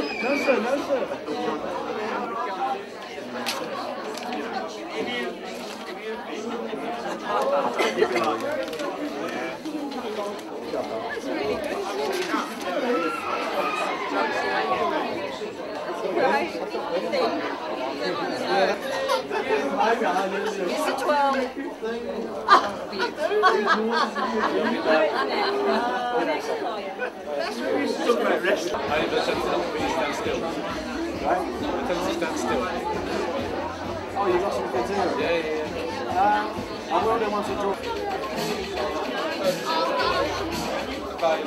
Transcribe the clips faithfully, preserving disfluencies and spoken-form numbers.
No sir, no sir. That's really good. Right. It's a twelve. That's really good. Talk about rest. I need to stand still. Right? Tell them to stand still. Oh, you got some kids here? Yeah, yeah, yeah. Um, I will do once I draw. Five.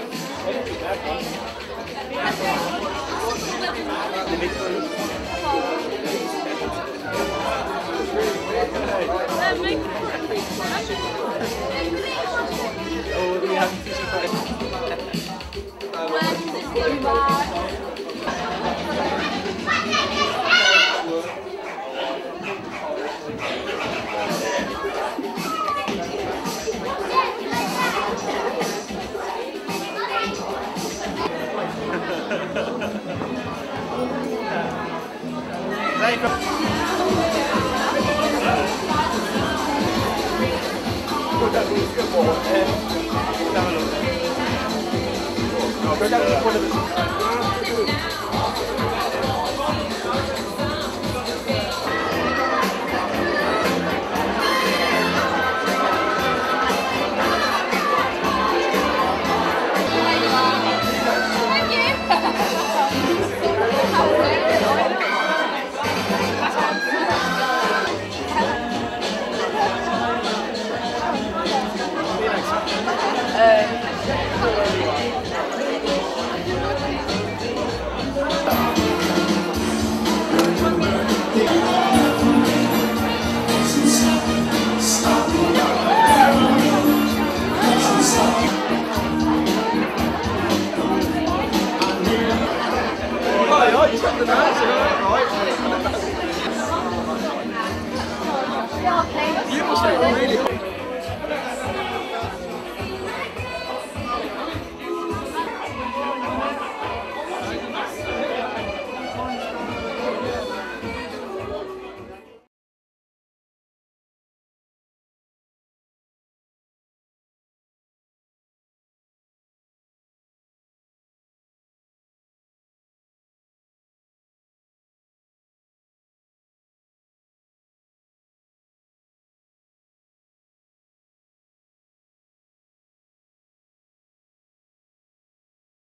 Oh, we have to surprise. Thank you. Go down to one of the